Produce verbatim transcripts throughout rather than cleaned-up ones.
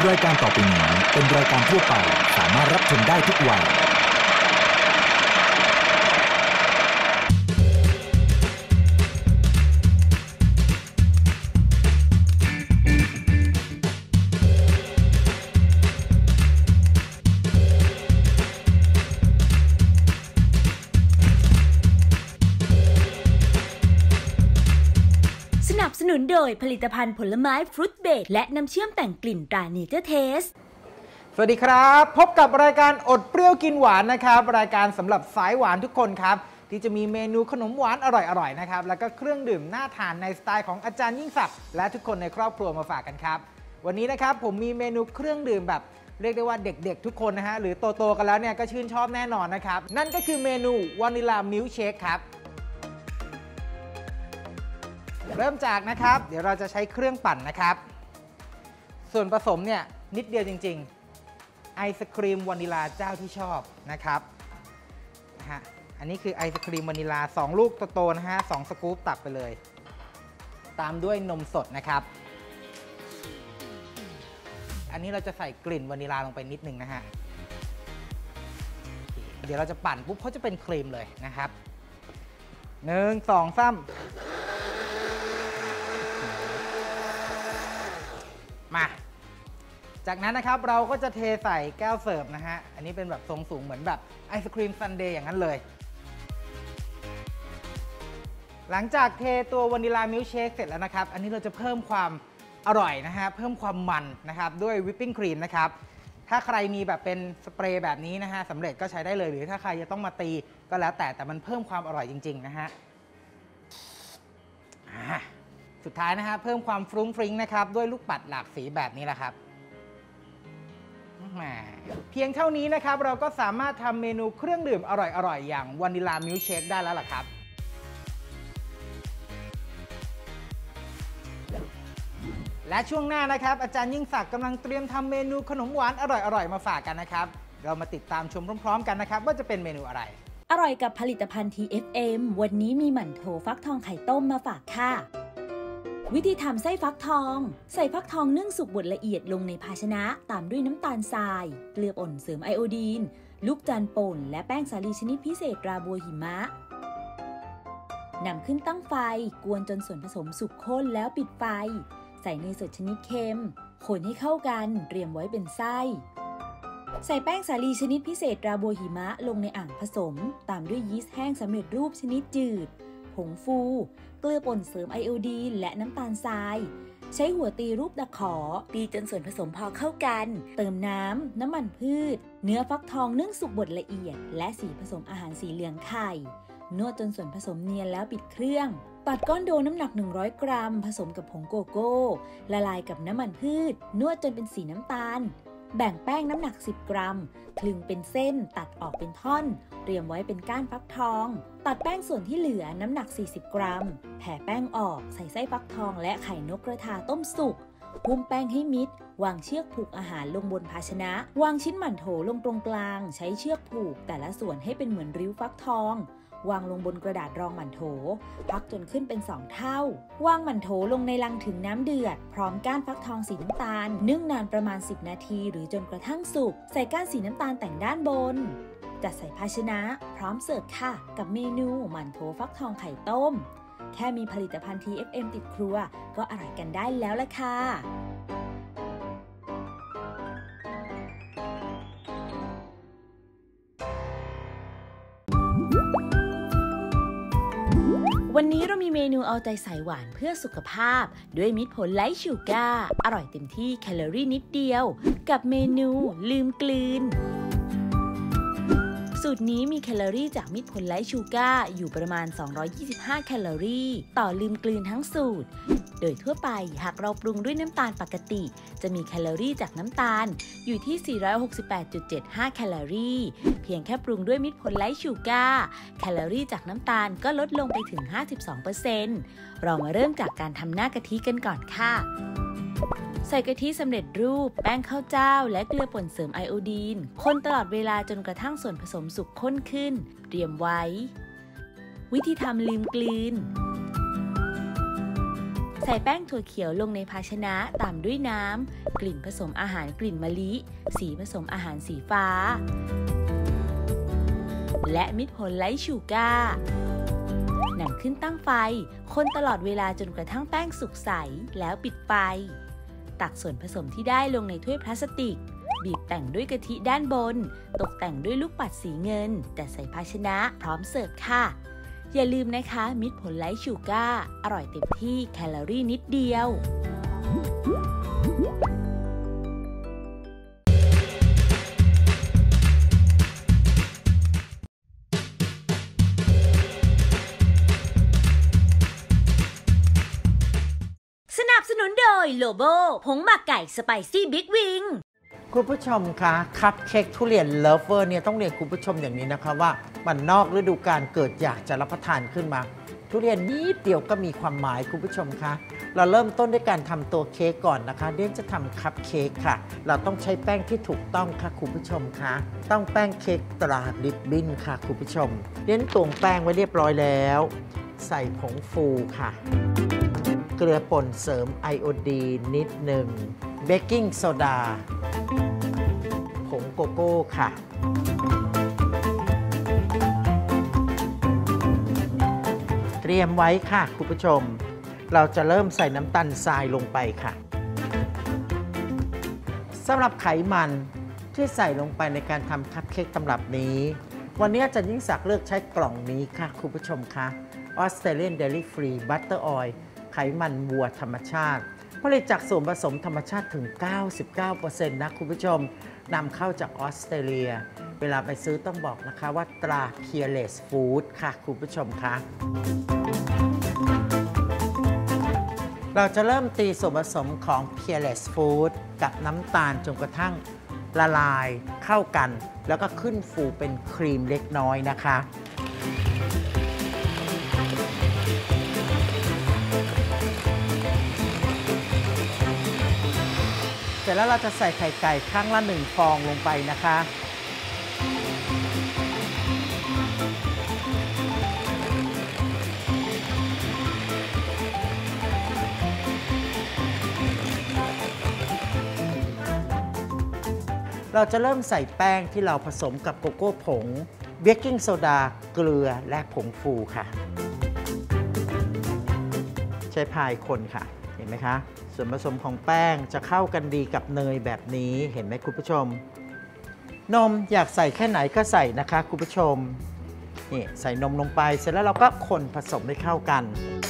รายการต่อไปนี้เป็นรายการทั่วไปสามารถรับชมได้ทุกวัยสนับสนุนโดยผลิตภัณฑ์ผลไม้ฟรุตเบรดและน้ำเชื่อมแต่งกลิ่นตราเนเจอร์เทสสวัสดีครับพบกับรายการอดเปรี้ยวกินหวานนะครับรายการสำหรับสายหวานทุกคนครับที่จะมีเมนูขนมหวานอร่อยๆนะครับแล้วก็เครื่องดื่มน่าทานในสไตล์ของอาจารย์ยิ่งศักดิ์และทุกคนในครอบครัวมาฝากกันครับวันนี้นะครับผมมีเมนูเครื่องดื่มแบบเรียกได้ว่าเด็กๆทุกคนนะฮะหรือโตๆกันแล้วเนี่ยก็ชื่นชอบแน่นอนนะครับนั่นก็คือเมนูวานิลลามิลค์เชคครับเริ่มจากนะครับเดี๋ยวเราจะใช้เครื่องปั่นนะครับส่วนผสมเนี่ยนิดเดียวจริงๆไอศครีมวานิลาเจ้าที่ชอบนะครับนะฮะอันนี้คือไอศครีมวานิลาสองลูกโตๆนะฮะสองสกู๊ปตักไปเลยตามด้วยนมสดนะครับอันนี้เราจะใส่กลิ่นวานิลาลงไปนิดนึงนะฮะเดี๋ยวเราจะปั่นปุ๊บเขาจะเป็นครีมเลยนะครับหนึ่งสองสามมาจากนั้นนะครับเราก็จะเทใส่แก้วเสิร์ฟนะฮะอันนี้เป็นแบบทรงสูงเหมือนแบบไอศครีมซันเดย์อย่างนั้นเลยหลังจากเทตัววานิลลามิลค์เชคเสร็จแล้วนะครับอันนี้เราจะเพิ่มความอร่อยนะฮะเพิ่มความมันนะครับด้วยวิปปิ้งครีมนะครับถ้าใครมีแบบเป็นสเปรย์แบบนี้นะฮะสำเร็จก็ใช้ได้เลยหรือถ้าใครจะต้องมาตีก็แล้วแต่แต่มันเพิ่มความอร่อยจริงๆนะฮะสุดท้ายนะฮะเพิ่มความฟรุ้งฟริ้งนะครับด้วยลูกปัดหลากสีแบบนี้แหละครับเพียงเท่านี้นะครับเราก็สามารถทำเมนูเครื่องดื่มอร่อยๆอย่างวานิลลามิลค์เชคได้แล้วล่ะครับและช่วงหน้านะครับอาจารย์ยิ่งศักดิ์กำลังเตรียมทำเมนูขนมหวานอร่อยๆมาฝากกันนะครับเรามาติดตามชมพร้อมๆกันนะครับว่าจะเป็นเมนูอะไรอร่อยกับผลิตภัณฑ์ ที เอฟ เอ็ม วันนี้มีหมั่นโถฟักทองไข่ต้มมาฝากค่ะวิธีทำไส้ฟักทองใส่ฟักทองนึ่งสุกบดละเอียดลงในภาชนะตามด้วยน้ำตาลทรายเกลือป่นเสริมไอโอดีนลูกจันทร์ป่นและแป้งสาลีชนิดพิเศษราบัวหิมะนำขึ้นตั้งไฟกวนจนส่วนผสมสุกข้นแล้วปิดไฟใส่เนยสดชนิดเค็มคนให้เข้ากันเตรียมไว้เป็นไส้ใส่แป้งสาลีชนิดพิเศษราบัวหิมะลงในอ่างผสมตามด้วยยีสต์แห้งสำเร็จรูปชนิดจืดผงฟูเกลือป่นเสริมไอโอดีนและน้ำตาลทรายใช้หัวตีรูปตะขอตีจนส่วนผสมพอเข้ากันเติมน้ำน้ำมันพืชเนื้อฟักทองนึ่งสุกบดละเอียดและสีผสมอาหารสีเหลืองไข่นวดจนส่วนผสมเนียนแล้วปิดเครื่องตัดก้อนโดน้ำหนักหนึ่งร้อยกรัมผสมกับผงโกโก้ละลายกับน้ำมันพืชนวดจนเป็นสีน้ำตาลแบ่งแป้งน้ำหนักสิบกรัมคลึงเป็นเส้นตัดออกเป็นท่อนเตรียมไว้เป็นก้านฟักทองตัดแป้งส่วนที่เหลือน้ำหนักสี่สิบกรัมแผ่แป้งออกใส่ไส้ฟักทองและไข่นกกระทาต้มสุกหุ้มแป้งให้มิดวางเชือกผูกอาหารลงบนภาชนะวางชิ้นหมั่นโถลงตรงกลางใช้เชือกผูกแต่ละส่วนให้เป็นเหมือนริ้วฟักทองวางลงบนกระดาษรองหมั่นโถพักจนขึ้นเป็นสองเท่าวางหมั่นโถลงในลังถึงน้ำเดือดพร้อมก้านฟักทองสีน้ำตาลนึ่งนานประมาณสิบนาทีหรือจนกระทั่งสุกใส่ก้านสีน้ำตาลแต่งด้านบนจัดใส่ภาชนะพร้อมเสิร์ฟค่ะกับเมนูหมั่นโถฟักทองไข่ต้มแค่มีผลิตภัณฑ์ ที เอฟ เอ็ม ติดครัวก็อร่อยกันได้แล้วล่ะค่ะวันนี้เรามีเมนูเอาใจใส่หวานเพื่อสุขภาพด้วยมิตรผลไลท์ชูการ์อร่อยเต็มที่แคลอรี่นิดเดียวกับเมนูลืมกลืนสูตรนี้มีแคลอรี่จากมิตรผลไลท์ชูการ์อยู่ประมาณสองร้อยยี่สิบห้าแคลอรี่ต่อลืมกลืนทั้งสูตรโดยทั่วไปหากเราปรุงด้วยน้ำตาลปกติจะมีแคลอรี่จากน้ำตาลอยู่ที่ สี่ร้อยหกสิบแปดจุดเจ็ดห้า แคลอรี่เพียงแค่ปรุงด้วยมิตรผลไลท์ชูการ์แคลอรี่จากน้ำตาลก็ลดลงไปถึง ห้าสิบสองเปอร์เซ็นต์ เรามาเริ่มจากการทำหน้ากะทิกันก่อนค่ะใส่กะทิสำเร็จรูปแป้งข้าวเจ้าและเกลือป่นเสริมไอโอดีนคนตลอดเวลาจนกระทั่งส่วนผสมสุกข้นขึ้นเตรียมไว้วิธีทำลืมกลืนใส่แป้งถั่วเขียวลงในภาชนะตามด้วยน้ำกลิ่นผสมอาหารกลิ่นมะลิสีผสมอาหารสีฟ้าและมิตรผลไลท์ชูการ์นำขึ้นตั้งไฟคนตลอดเวลาจนกระทั่งแป้งสุกใสแล้วปิดไฟตักส่วนผสมที่ได้ลงในถ้วยพลาสติกบีบแต่งด้วยกะทิด้านบนตกแต่งด้วยลูกปัดสีเงินจัดใส่ภาชนะพร้อมเสิร์ฟค่ะอย่าลืมนะคะมิตรผลไลท์ชูการ์อร่อยเต็มที่แคลอรี่นิดเดียวสนับสนุนโดยโลโบผงหมักไก่สไปซี่บิ๊กวิงคุณผู้ชมคะคัพเค้กทุเรียนเลิฟเวอร์เนี่ยต้องเรียนคุณผู้ชมอย่างนี้นะคะว่ามันนอกฤดูกาลเกิดอยากจะรับประทานขึ้นมาทุเรียนนิดเดียวก็มีความหมายคุณผู้ชมคะเราเริ่มต้นด้วยการทำตัวเค้กก่อนนะคะเดี๋ยวจะทำคัพเค้กค่ะเราต้องใช้แป้งที่ถูกต้องค่ะคุณผู้ชมคะต้องแป้งเค้กตราลิบบิ้นค่ะคุณผู้ชมเดี๋ยวตวงแป้งไว้เรียบร้อยแล้วใส่ผงฟูค่ะเกลือป่นเสริมไอโอดีนนิดหนึ่งเบกกิ้งโซดาผงโกโก้ค่ะเตรียมไว้ค่ะคุณผู้ชมเราจะเริ่มใส่น้ำตาลทรายลงไปค่ะสำหรับไขมันที่ใส่ลงไปในการทำคัพเค้กตำรับนี้วันนี้อาจารย์ยิ่งศักดิ์เลือกใช้กล่องนี้ค่ะคุณผู้ชมคะ Australian Dairy Free Butter Oil ไขมันวัวธรรมชาติผลิตจากส่วนผสมธรรมชาติถึง เก้าสิบเก้าเปอร์เซ็นต์ นะคุณผู้ชมนำเข้าจากออสเตรเลียเวลาไปซื้อต้องบอกนะคะว่าตรา Peerless Food ค่ะคุณผู้ชมคะเราจะเริ่มตีส่วนผสมของ Peerless Food กับน้ำตาลจนกระทั่งละลายเข้ากันแล้วก็ขึ้นฟูเป็นครีมเล็กน้อยนะคะเสร็จแล้วเราจะใส่ไข่ไก่ครั้งละหนึ่งฟองลงไปนะคะเราจะเริ่มใส่แป้งที่เราผสมกับโกโก้ผงเบกกิ้งโซดาเกลือและผงฟูค่ะใช้พายคนค่ะเห็นไหมคะส่วนผสมของแป้งจะเข้ากันดีกับเนยแบบนี้เห็นไหมคุณผู้ชมนมอยากใส่แค่ไหนก็ใส่นะคะคุณผู้ชมนี่ใส่นมลงไปเสร็จแล้วเราก็คนผสมให้เข้ากัน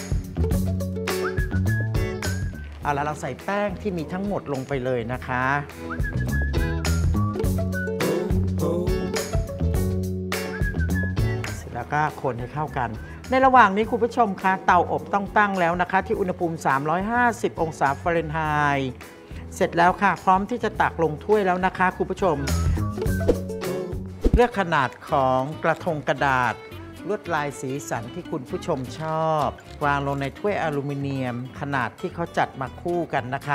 เอาละเราใส่แป้งที่มีทั้งหมดลงไปเลยนะคะเสร็จแล้วก็คนให้เข้ากันในระหว่างนี้คุณผู้ชมคะเตาอบต้องตั้งแล้วนะคะที่อุณหภูมิสามร้อยห้าสิบองศาฟาเรนไฮต์เสร็จแล้วค่ะพร้อมที่จะตักลงถ้วยแล้วนะคะคุณผู้ชมเลือกขนาดของกระทงกระดาษลวดลายสีสันที่คุณผู้ชมชอบวางลงในถ้วยอลูมิเนียมขนาดที่เขาจัดมาคู่กันนะคะ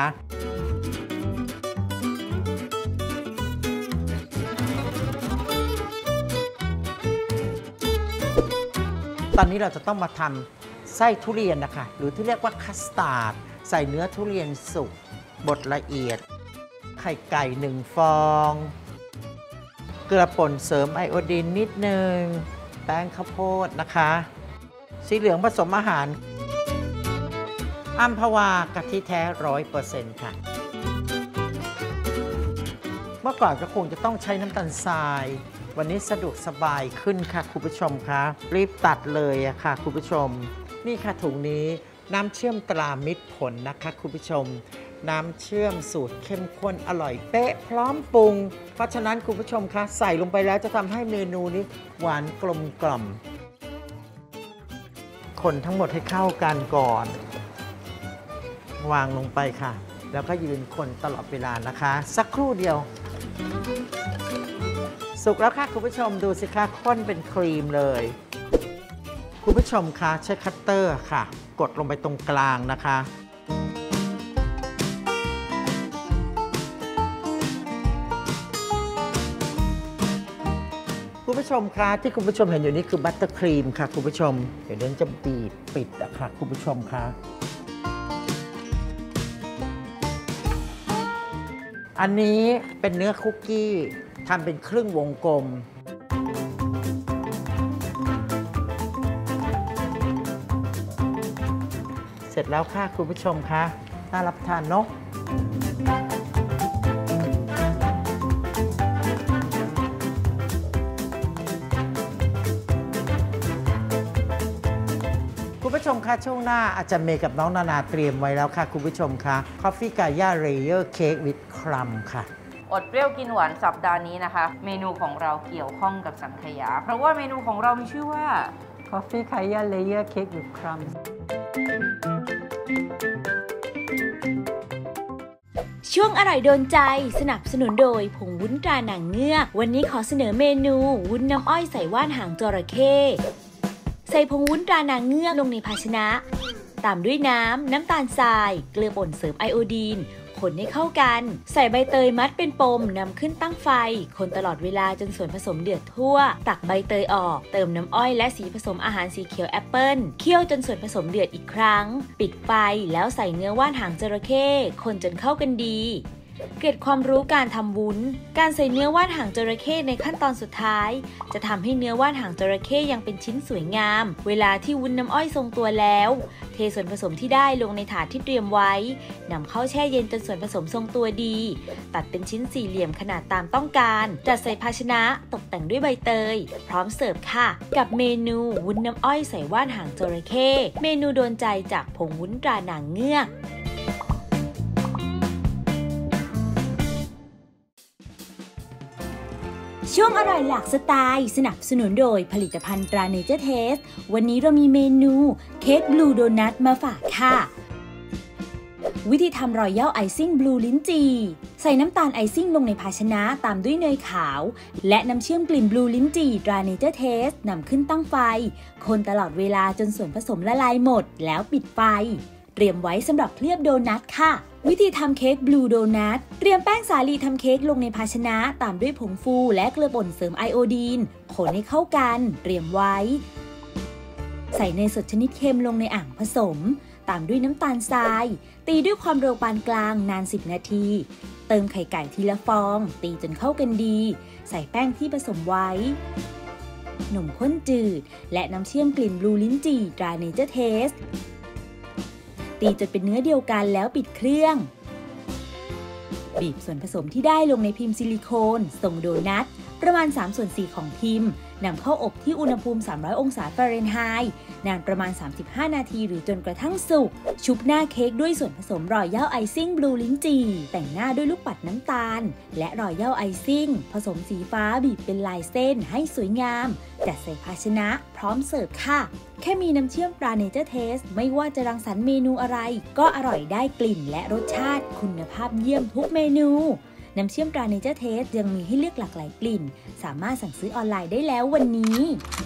ตอนนี้เราจะต้องมาทำไส้ทุเรียนนะคะหรือที่เรียกว่าคัสตาร์ดใส่เนื้อทุเรียนสุกบดละเอียดไข่ไก่หนึ่งฟองเกลือป่นเสริมไอโอดีนนิดนึงแป้งข้าวโพดนะคะสีเหลืองผสมอาหารอัมพวากะทิแท้ร้อยเปอร์เซ็นต์ค่ะเมื่อก่อนก็คงจะต้องใช้น้ำตาลทรายวันนี้สะดวกสบายขึ้นค่ะคุณผู้ชมคะรีบตัดเลยอะค่ะคุณผู้ชมนี่ค่ะถุงนี้น้ำเชื่อมตรามิตรผลนะคะคุณผู้ชมน้ำเชื่อมสูตรเข้มข้นอร่อยเป๊ะพร้อมปรุงเพราะฉะนั้นคุณผู้ชมคะใส่ลงไปแล้วจะทำให้เมนูนี้หวานกลมกล่อมคนทั้งหมดให้เข้ากันก่อนวางลงไปค่ะแล้วก็ยืนคนตลอดเวลานะคะสักครู่เดียวสุกแล้วค่ะคุณผู้ชมดูสิคะข้นเป็นครีมเลยคุณผู้ชมคะใช้คัตเตอร์ค่ะกดลงไปตรงกลางนะคะคุณผู้ชมคะที่คุณผู้ชมเห็นอยู่นี้คือบัตเตอร์ครีมค่ะคุณผู้ชมเดี๋ยวเดินจะบีบปิดอะค่ะคุณผู้ชมคะอันนี้เป็นเนื้อคุกกี้ทำเป็นครึ่งวงกลมเสร็จแล้วค่ะคุณผู้ชมคะน่ารับทานเนาะคุณผู้ชมคะช่วงหน้าอาจารย์เมย์กับน้องนานาเตรียมไว้แล้วค่ะคุณผู้ชมคะคอฟฟี่กาย่าเรเยอร์เค้กวิดครัมค่ะอดเปรี้ยวกินหวานสัปดาห์นี้นะคะเมนูของเราเกี่ยวข้องกับสังขยาเพราะว่าเมนูของเรามีชื่อว่า Coffee Kaya Layer Cake with Crumbs ช่วงอร่อยโดนใจสนับสนุนโดยผงวุ้นตราหนังเงือกวันนี้ขอเสนอเมนูวุ้นน้ำอ้อยใส่ว่านหางจระเข้ใส่ผงวุ้นตราหนังเงือกลงในภาชนะตามด้วยน้ำน้ำตาลทรายเกลือป่นเสริมไอโอดีนคนให้เข้ากันใส่ใบเตยมัดเป็นปมนำขึ้นตั้งไฟคนตลอดเวลาจนส่วนผสมเดือดทั่วตักใบเตยออกเติมน้ำอ้อยและสีผสมอาหารสีเขียวแอปเปิ้ลเคี่ยวจนส่วนผสมเดือดอีกครั้งปิดไฟแล้วใส่เนื้อว่านหางจระเข้คนจนเข้ากันดีเกร็ดความรู้การทำวุ้นการใส่เนื้อว่านหางจระเข้ในขั้นตอนสุดท้ายจะทำให้เนื้อว่านหางจระเข้ยังเป็นชิ้นสวยงามเวลาที่วุ้นน้ำอ้อยทรงตัวแล้วเทส่วนผสมที่ได้ลงในถาดที่เตรียมไว้นำเข้าแช่เย็นจนส่วนผสมทรงตัวดีตัดเป็นชิ้นสี่เหลี่ยมขนาดตามต้องการจัดใส่ภาชนะตกแต่งด้วยใบเตยพร้อมเสิร์ฟค่ะกับเมนูวุ้นน้ำอ้อยใส่ว่านหางจระเข้เมนูโดนใจจากผงวุ้นตราหนังเงือกช่วงอร่อยหลากสไตล์สนับสนุนโดยผลิตภัณฑ์ตราเนเจอร์เทสวันนี้เรามีเมนูเค้กบลูโดนัทมาฝากค่ะวิธีทำรอยัลไอซิ่งบลูลิ้นจี่ใส่น้ำตาลไอซิ่งลงในภาชนะตามด้วยเนยขาวและน้ำเชื่อมกลิ่นบลูลิ้นจี่ตราเนเจอร์เทสนำขึ้นตั้งไฟคนตลอดเวลาจนส่วนผสมละลายหมดแล้วปิดไฟเตรียมไว้สำหรับเคลือบโดนัทค่ะวิธีทำเค้กบลูโดนัทเตรียมแป้งสาลีทำเค้กลงในภาชนะตามด้วยผงฟูและเกลือป่นเสริมไอโอดีนคนให้เข้ากันเตรียมไว้ใส่เนยสดชนิดเค็มลงในอ่างผสมตามด้วยน้ำตาลทรายตีด้วยความเร็วปานกลางนานสิบนาทีเติมไข่ไก่ทีละฟองตีจนเข้ากันดีใส่แป้งที่ผสมไว้นมข้นจืดและน้ำเชื่อมกลิ่นบลูลิ้นจี่ตราเนเจอร์เทสตีจนเป็นเนื้อเดียวกันแล้วปิดเครื่องบีบส่วนผสมที่ได้ลงในพิมพ์ซิลิโคนทรงโดนัทประมาณสามส่วนสี่ของพิมพ์นำเข้าอบที่อุณหภูมิสามร้อยองศาฟาเรนไฮต์นานประมาณสามสิบห้านาทีหรือจนกระทั่งสุกชุบหน้าเค้กด้วยส่วนผสมรอยัลไอซิ่งบลูลิ้นจี่แต่งหน้าด้วยลูกปัดน้ำตาลและรอยัลไอซิ่งผสมสีฟ้าบีบเป็นลายเส้นให้สวยงามจัดใส่ภาชนะพร้อมเสิร์ฟค่ะแค่มีน้ำเชื่อมตราเนเจอร์เทสไม่ว่าจะรังสรรค์เมนูอะไรก็อร่อยได้กลิ่นและรสชาติคุณภาพเยี่ยมทุกเมนูน้ำเชื่อมตราเนเจอร์เทสยังมีให้เลือกหลากหลายกลิ่นสามารถสั่งซื้อออนไลน์ได้แล้ววันนี้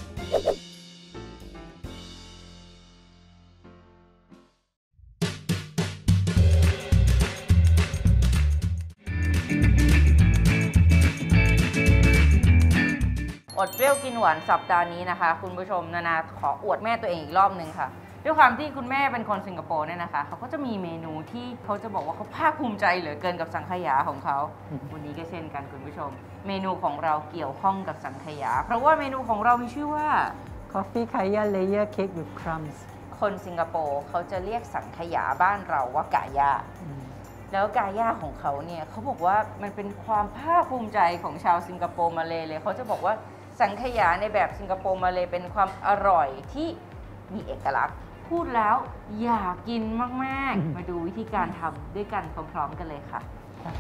อดเปรี้ยวกินหวานสัปดาห์นี้นะคะคุณผู้ชมนานาขออวดแม่ตัวเองอีกรอบนึงค่ะด้วยความที่คุณแม่เป็นคนสิงคโปร์เนี่ยนะคะเขาก็จะมีเมนูที่เขาจะบอกว่าเขาภาคภูมิใจเหลือเกินกับสังขยาของเขาวันนี้ก็เช่นกันคุณผู้ชมเมนูของเราเกี่ยวข้องกับสังขยาเพราะว่าเมนูของเรามีชื่อว่า Coffee Kaya Layer Cake with Crumbs คนสิงคโปร์เขาจะเรียกสังขยาบ้านเราว่ากาย่าแล้วกาย่าของเขาเนี่ยเขาบอกว่ามันเป็นความภาคภูมิใจของชาวสิงคโปร์มาเลยเลยเขาจะบอกว่าสังขยาในแบบสิงคโปร์มาเลยเป็นความอร่อยที่มีเอกลักษณ์พูดแล้วอยากกินมากๆมาดูวิธีการทำด้วยกันพร้อมๆกันเลยค่ะ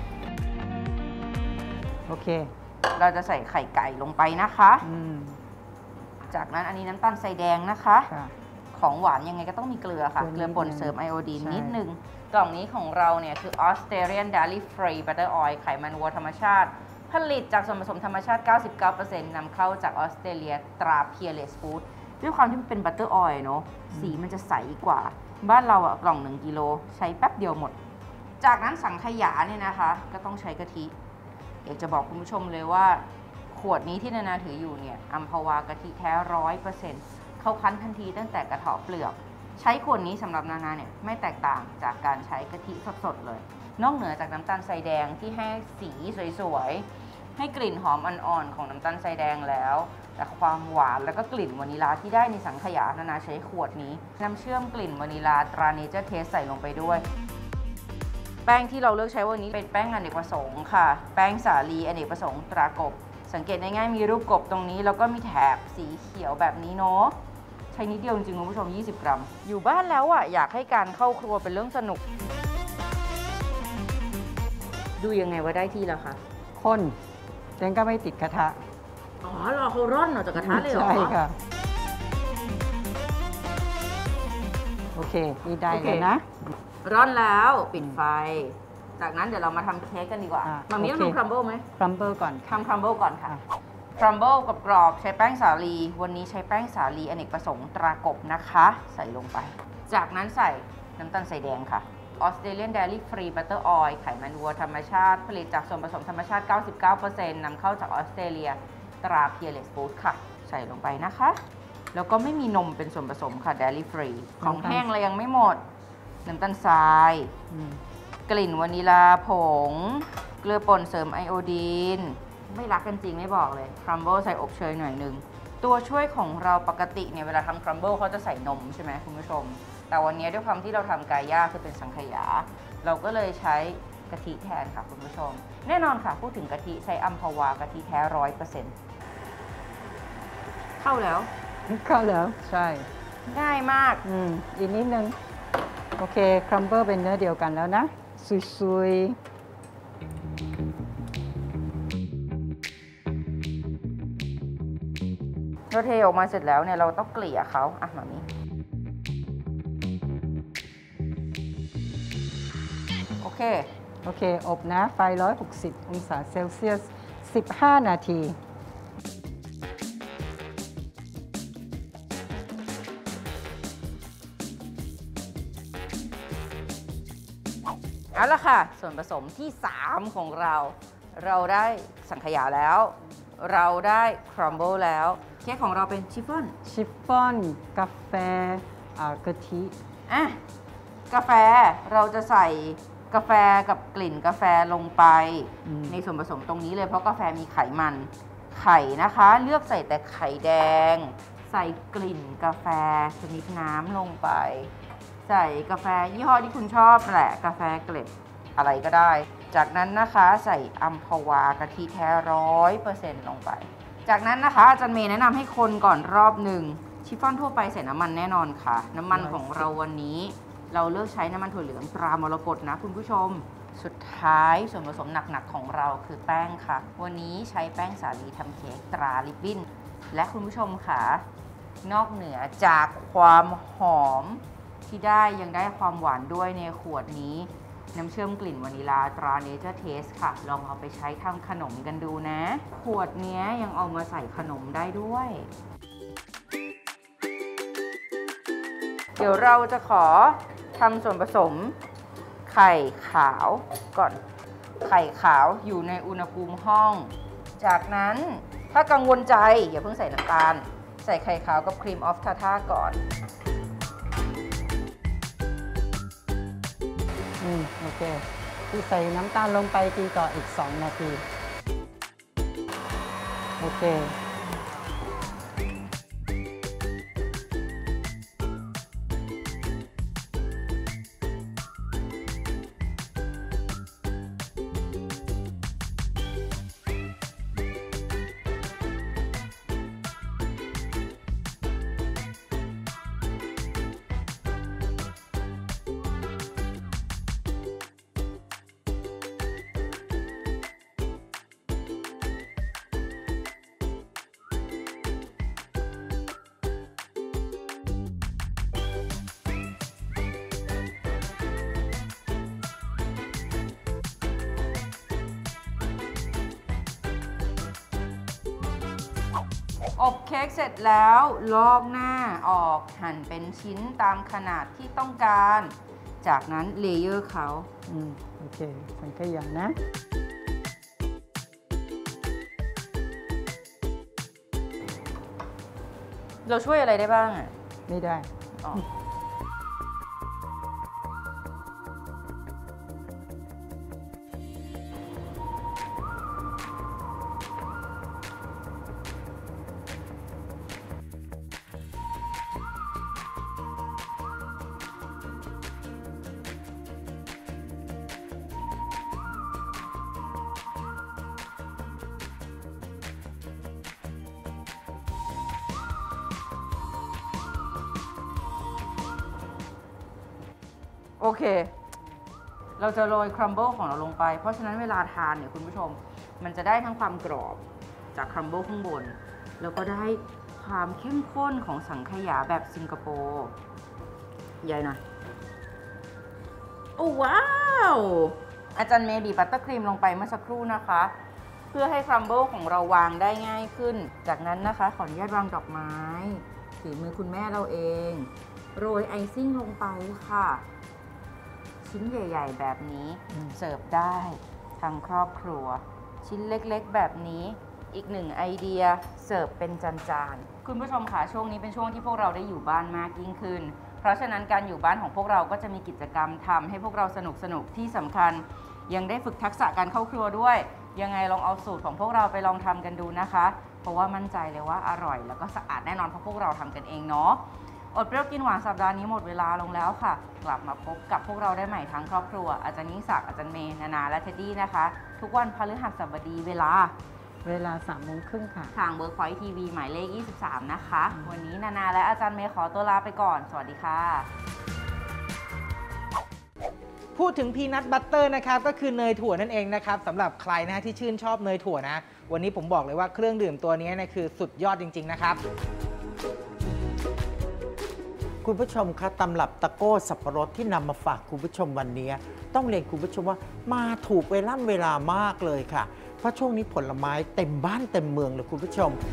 โอเคเราจะใส่ไข่ไก่ลงไปนะคะจากนั้นอันนี้น้ำตาลทรายแดงนะคะของหวานยังไงก็ต้องมีเกลือค่ะเกลือป่นเสริมไอโอดีนนิดนึงกล่องนี้ของเราเนี่ยคือ Australian Dairy Free Butter Oil ไขมันวัวธรรมชาติผลิตจากส่วนผสมธรรมชาติ เก้าสิบเก้าเปอร์เซ็นต์ นำเข้าจากออสเตรเลียตรา Peerless Food ด้วยความที่มันเป็นบัตเตอร์ออยล์เนาะสีมันจะใสกว่าบ้านเราอะกล่องหนึ่งกิโลใช้แป๊บเดียวหมดจากนั้นสังขยาเนี่ยนะคะก็ต้องใช้กะทิอยากจะบอกคุณผู้ชมเลยว่าขวดนี้ที่นานาถืออยู่เนี่ยอัมพวากะทิแท้ ร้อยเปอร์เซ็นต์ เขาคั้นทันทีตั้งแต่กระเทาะเปลือกใช้ขวดนี้สำหรับนานาเนี่ยไม่แตกต่างจากการใช้กะทิสดๆเลยนอกเหนือจากน้ำตาลทรายแดงที่ให้สีสวยๆให้กลิ่นหอมอ่อนๆของน้ำตาลทรายแดงแล้วแต่ความหวานแล้วก็กลิ่นวานิลาที่ได้ในสังขยานานาใช้ขวดนี้น้ำเชื่อมกลิ่นวานิลาตราเนเจอร์เทสใส่ลงไปด้วยแป้งที่เราเลือกใช้วันนี้เป็นแป้งอเนกประสงค์ค่ะแป้งสาลีอเนกประสงค์ตรากบสังเกตง่ายๆมีรูปกบตรงนี้แล้วก็มีแถบสีเขียวแบบนี้เนาะใช้นิดเดียวจริงๆคุณผู้ชมยี่สิบกรัมอยู่บ้านแล้วอ่ะอยากให้การเข้าครัวเป็นเรื่องสนุกดูยังไงว่าได้ที่แล้วคะข้นเจนก็ไม่ติดกระทะอ๋อรอเขาร่อนออกจากกระทะเลยเหรอใช่ค่ะโอเคนี่ได้แล้วนะร่อนแล้วปิดไฟจากนั้นเดี๋ยวเรามาทำเค้กกันดีกว่ามามีต้องทำครัมเบิลไหมครัมเบิลก่อนทำครัมเบิลก่อนค่ะครัมเบิลกับกรอบใช้แป้งสาลีวันนี้ใช้แป้งสาลีอเนกประสงค์ตรากบนะคะใส่ลงไปจากนั้นใส่น้ำตาลทรายแดงค่ะออสเตรเลียน Dairy Free Butter Oil ไขมันวัวธรรมชาติผลิตจากส่วนผสมธรรมชาติ เก้าสิบเก้าเปอร์เซ็นต์ นำเข้าจากออสเตรเลียตรา Peerless Food ค่ะใส่ลงไปนะคะแล้วก็ไม่มีนมเป็นส่วนผสมค่ะ Dairy Free ของแห้งเลยยังไม่หมดน้ำตาลทรายกลิ่นวานิลาผงเกลือป่นเสริมไอโอดีนไม่รักกันจริงไม่บอกเลยครัมเบิลใส่อบเชยหน่อยนึงตัวช่วยของเราปกติเนี่ยเวลาทำครัมเบิลเขาจะใส่นมใช่ไหมคุณผู้ชมแต่วันนี้ด้วยความที่เราทำกาย่าคือเป็นสังขยาเราก็เลยใช้กะทิแทนค่ะคุณผู้ชมแน่นอนค่ะพูดถึงกะทิใช้อัมพวากะทิแท้ร้อยเปอร์เซ็นต์เข้าแล้วเข้าแล้วใช่ง่ายมากอืมอีกนิดนึงโอเคครัมเบิลเป็นเนื้อเดียวกันแล้วนะซุยๆเราเทออกมาเสร็จแล้วเนี่ยเราต้องเกลี่ยเขาอ่ะแบบนี้โอเคโอเคอบนะไฟหนึ่งร้อยหกสิบองศาเซลเซียสสิบห้านาทีเอาละค่ะส่วนผสมที่สามของเราเราได้สังขยาแล้วเราได้ครัมเบิลแล้วเค้กของเราเป็นชิฟฟ่อนชิฟฟ่อนกาแฟกะทิอ่ะกาแฟเราจะใส่กาแฟกับกลิ่นกาแฟลงไปในส่วนผสมตรงนี้เลยเพราะกาแฟมีไขมันไข่นะคะเลือกใส่แต่ไข่แดงใส่กลิ่นกาแฟชนิดน้ำลงไปใส่กาแฟยี่ห้อที่คุณชอบแหละกาแฟเกล็ดอะไรก็ได้จากนั้นนะคะใส่อัมพวากะทิแท้ร้อยเปอร์เซ็นต์ลงไปจากนั้นนะคะอาจารย์เมย์แนะนำให้คนก่อนรอบหนึ่งชิฟฟ่อนทั่วไปใส่น้ำมันแน่นอนค่ะน้ำมันของเราวันนี้เราเลือกใช้น้ำมันถั่วเหลืองตรามรกตนะคุณผู้ชมสุดท้ายส่วนผสมหนักๆของเราคือแป้งค่ะวันนี้ใช้แป้งสาลีทำเค้กตราลิบบิ้นและคุณผู้ชมค่ะนอกเหนือจากความหอมที่ได้ยังได้ความหวานด้วยในขวดนี้น้ำเชื่อมกลิ่นวานิลาตราเนเจอร์เทสค่ะลองเอาไปใช้ทำขนมกันดูนะขวดนี้ยังเอามาใส่ขนมได้ด้วยเดี๋ยวเราจะขอทำส่วนผสมไข่ขาวก่อนไข่ขาวอยู่ในอุณหภูมิห้องจากนั้นถ้ากังวลใจอย่าเพิ่งใส่น้ำตาลใส่ไข่ขาวกับครีมออฟทาท่าก่อนอืมโอเคที่ใส่น้ำตาลลงไปตีต่ออีกสองนาทีโอเคอบเค้กเสร็จแล้วลอกหน้าออกหั่นเป็นชิ้นตามขนาดที่ต้องการจากนั้นเลเยอร์เขาอืมโอเคสังขยานะเราช่วยอะไรได้บ้างอ่ะไม่ได้โอเคเราจะโรยครัมเบิลของเราลงไปเพราะฉะนั้นเวลาทานเนี่ยคุณผู้ชมมันจะได้ทั้งความกรอบจากครัมเบิลข้างบนแล้วก็ได้ความเข้มข้นของสังขยาแบบสิงคโปร์ใหญ่หน่อยโอ้ว้าวอาจารย์เมย์บีบบัตเตอร์ครีมลงไปเมื่อสักครู่นะคะเพื่อให้ครัมเบิลของเราวางได้ง่ายขึ้นจากนั้นนะคะขออนุญาตวางดอกไม้ถือมือคุณแม่เราเองโรยไอซิ่งลงไปค่ะชิ้นใหญ่ๆแบบนี้เสิร์ฟได้ทั้งครอบครัวชิ้นเล็กๆแบบนี้อีกหนึ่งไอเดียเสิร์ฟเป็นจานๆคุณผู้ชมค่ะช่วงนี้เป็นช่วงที่พวกเราได้อยู่บ้านมากยิ่งขึ้นเพราะฉะนั้นการอยู่บ้านของพวกเราก็จะมีกิจกรรมทำให้พวกเราสนุกสนุกที่สำคัญยังได้ฝึกทักษะการเข้าครัวด้วยยังไงลองเอาสูตรของพวกเราไปลองทำกันดูนะคะเพราะว่ามั่นใจเลยว่าอร่อยแล้วก็สะอาดแน่นอนเพราะพวกเราทำกันเองเนาะอดเปรี้ยวกินหวานสัปดาห์นี้หมดเวลาลงแล้วค่ะกลับมาพบกับพวกเราได้ใหม่ทั้งครอบครัวอาจารย์ยิ่งศักดิ์อาจารย์เมย์นานาและเท็ดดี้นะคะทุกวันพฤหัสบดีเวลาเวลาสามโมงครึ่งค่ะทาง Workpoint ที วี หมายเลขยี่สิบสามนะคะวันนี้นานาและอาจารย์เมย์ขอตัวลาไปก่อนสวัสดีค่ะพูดถึงพีนัทบัตเตอร์นะครับก็คือเนยถั่วนั่นเองนะครับสำหรับใครนะที่ชื่นชอบเนยถั่วนะวันนี้ผมบอกเลยว่าเครื่องดื่มตัวนี้นะคือสุดยอดจริงๆนะครับคุณผู้ชมคะตำรับตะโก้สับปะรดที่นำมาฝากคุณผู้ชมวันนี้ต้องเรียนคุณผู้ชมว่ามาถูกเวลาเวลามากเลยค่ะเพราะช่วงนี้ผลไม้เต็มบ้านเต็มเมืองเลยคุณผู้ชม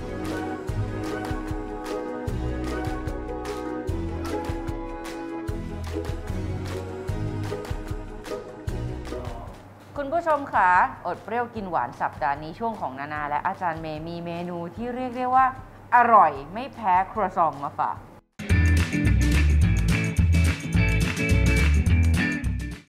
คุณผู้ชมค่ะอดเปรี้ยวกินหวานสัปดาห์นี้ช่วงของนานาและอาจารย์เมย์มีเมนูที่เรียกได้ว่าอร่อยไม่แพ้ครัวซองมาฝาก